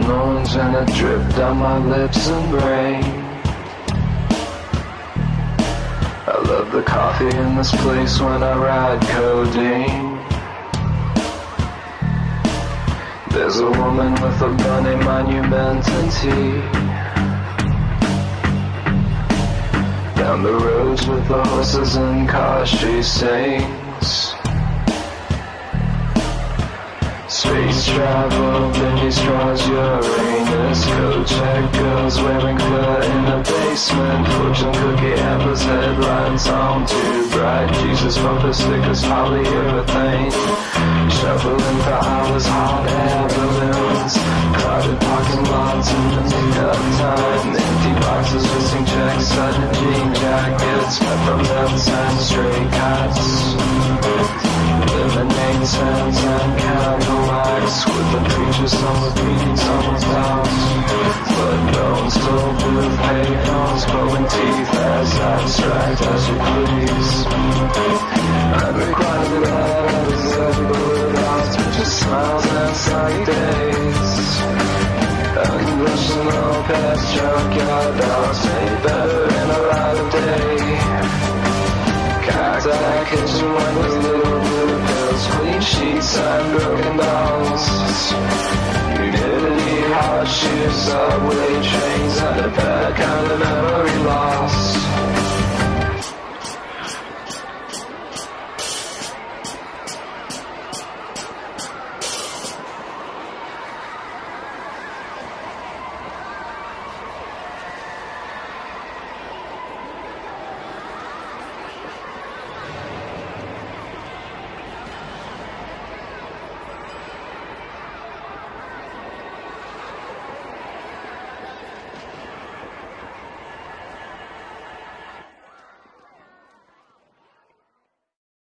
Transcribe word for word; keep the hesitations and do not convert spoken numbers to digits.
orange and it dripped down my lips and brain. I love the coffee in this place when I ride codeine. There's a woman with a bunny monument and tea. Down the roads with the horses and cars she sings. Space travel, Benny straws, Uranus. Go check girls wearing fur in the basement. Fortune cookie hampers, headlines on too bright. Jesus bumper stickers, polyurethane. Shuffling for hours, hot air balloons. Crowded parking lots in the make-up time. Empty boxes, missing checks, sudden jean jackets. Cut from nuts and stray cats. Lemonade stands and candle wax. With the preacher, some was beating someone's house. Blood bones filled with payphones, glowing teeth as abstract as you please. I'm required to have a deserved bullet out, just smiles and sunny days. Unconventional past junkyard dogs made better in a light of day. Cacti kitchen windows, little blue pills, clean sheets and broken dolls. Humidity, hot shoes, subway trains, and a bad kind of memory loss.